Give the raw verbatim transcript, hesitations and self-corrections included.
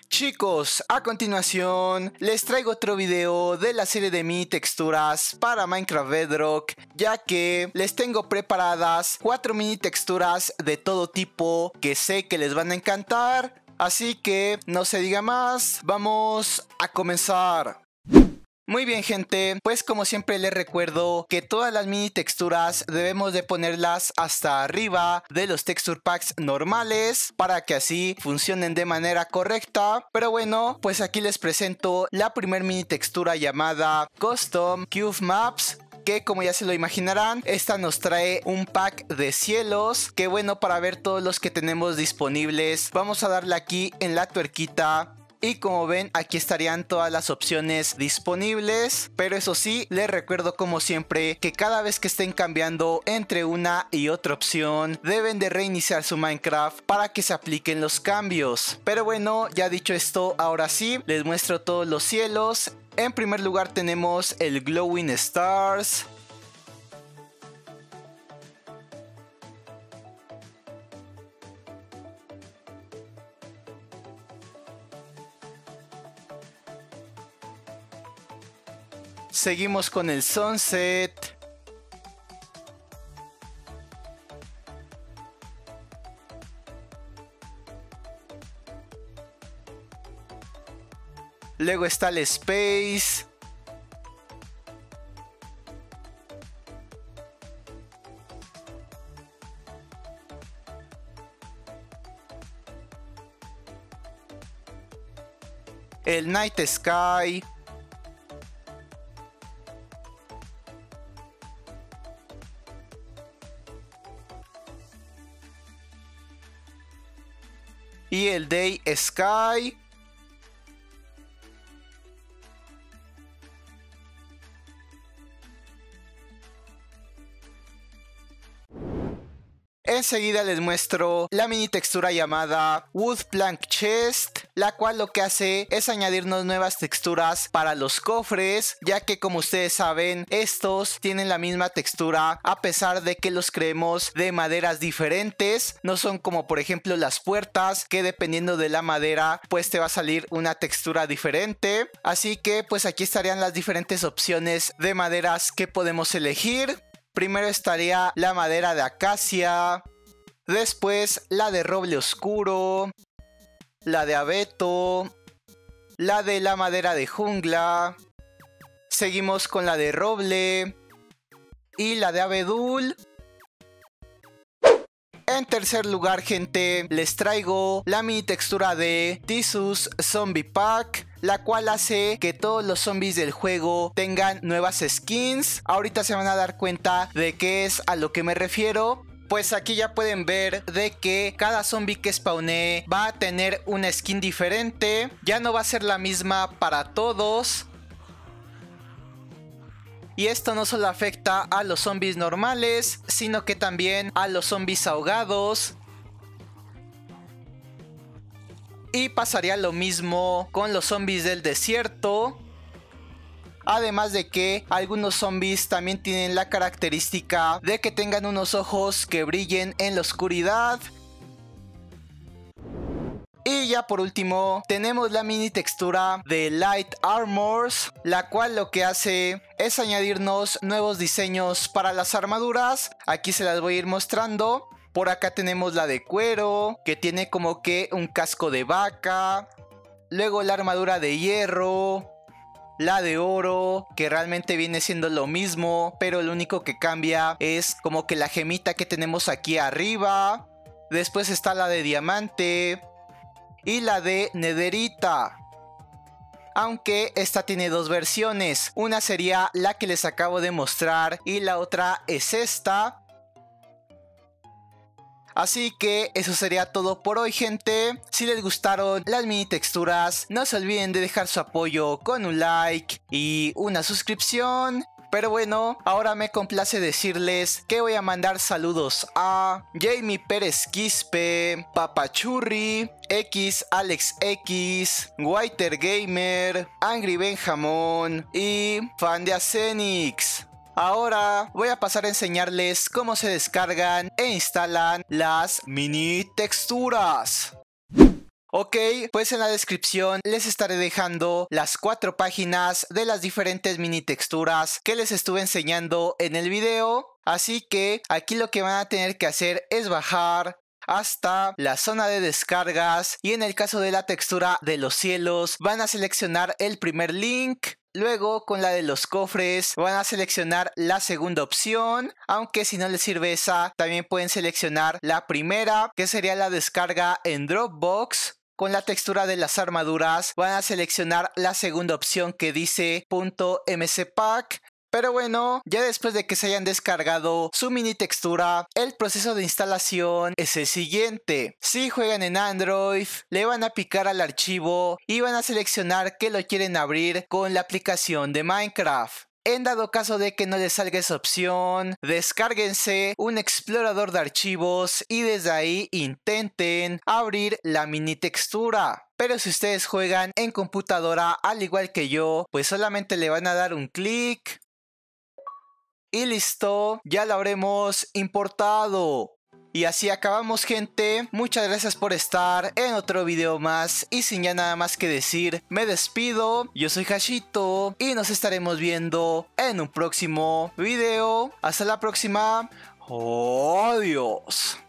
Chicos, a continuación les traigo otro video de la serie de mini texturas para Minecraft Bedrock, ya que les tengo preparadas cuatro mini texturas de todo tipo que sé que les van a encantar. Así que no se diga más, vamos a comenzar. Muy bien, gente, pues como siempre les recuerdo que todas las mini texturas debemos de ponerlas hasta arriba de los texture packs normales para que así funcionen de manera correcta. Pero bueno, pues aquí les presento la primer mini textura llamada Custom Cube Maps, que como ya se lo imaginarán, esta nos trae un pack de cielos. Que bueno, para ver todos los que tenemos disponibles, vamos a darle aquí en la tuerquita. Y como ven, aquí estarían todas las opciones disponibles. Pero eso sí, les recuerdo como siempre que cada vez que estén cambiando entre una y otra opción, deben de reiniciar su Minecraft para que se apliquen los cambios. Pero bueno, ya dicho esto, ahora sí, les muestro todos los cielos. En primer lugar tenemos el Glowing Stars. Seguimos con el Sunset. Luego está el Space. El Night Sky. Y el Day Sky. Enseguida les muestro la mini textura llamada Wood Plank Chest, la cual lo que hace es añadirnos nuevas texturas para los cofres, ya que como ustedes saben, estos tienen la misma textura a pesar de que los creemos de maderas diferentes. No son como por ejemplo las puertas, que dependiendo de la madera pues te va a salir una textura diferente. Así que pues aquí estarían las diferentes opciones de maderas que podemos elegir. Primero estaría la madera de acacia, después la de roble oscuro, la de abeto, la de la madera de jungla, seguimos con la de roble y la de abedul. En tercer lugar, gente, les traigo la mini textura de Tissus Zombie Pack, la cual hace que todos los zombies del juego tengan nuevas skins. Ahorita se van a dar cuenta de qué es a lo que me refiero. Pues aquí ya pueden ver de que cada zombie que spawnee va a tener una skin diferente. Ya no va a ser la misma para todos. Y esto no solo afecta a los zombies normales, sino que también a los zombies ahogados. Y pasaría lo mismo con los zombies del desierto. Además de que algunos zombies también tienen la característica de que tengan unos ojos que brillen en la oscuridad. Y ya por último tenemos la mini textura de Light Armors, la cual lo que hace es añadirnos nuevos diseños para las armaduras. Aquí se las voy a ir mostrando. Por acá tenemos la de cuero, que tiene como que un casco de vaca. Luego la armadura de hierro, la de oro, que realmente viene siendo lo mismo, pero lo único que cambia es como que la gemita que tenemos aquí arriba. Después está la de diamante y la de nederita, aunque esta tiene dos versiones. Una sería la que les acabo de mostrar y la otra es esta. Así que eso sería todo por hoy, gente. Si les gustaron las mini texturas, no se olviden de dejar su apoyo con un like y una suscripción. Pero bueno, ahora me complace decirles que voy a mandar saludos a Jamie Pérez Quispe, Papachurri, X Alex X, Whiter Gamer, Angry Benjamón y Fan de Acenix. Ahora voy a pasar a enseñarles cómo se descargan e instalan las mini texturas. Ok, pues en la descripción les estaré dejando las cuatro páginas de las diferentes mini texturas que les estuve enseñando en el video. Así que aquí lo que van a tener que hacer es bajar hasta la zona de descargas y en el caso de la textura de los cielos van a seleccionar el primer link. Luego con la de los cofres van a seleccionar la segunda opción, aunque si no les sirve esa también pueden seleccionar la primera, que sería la descarga en Dropbox. Con la textura de las armaduras van a seleccionar la segunda opción que dice .mcpack. Pero bueno, ya después de que se hayan descargado su mini textura, el proceso de instalación es el siguiente. Si juegan en Android, le van a picar al archivo y van a seleccionar que lo quieren abrir con la aplicación de Minecraft. En dado caso de que no les salga esa opción, descárguense un explorador de archivos y desde ahí intenten abrir la mini textura. Pero si ustedes juegan en computadora al igual que yo, pues solamente le van a dar un clic y listo, ya lo habremos importado. Y así acabamos, gente. Muchas gracias por estar en otro video más. Y sin ya nada más que decir, me despido. Yo soy Hashito y nos estaremos viendo en un próximo video. Hasta la próxima. Adiós.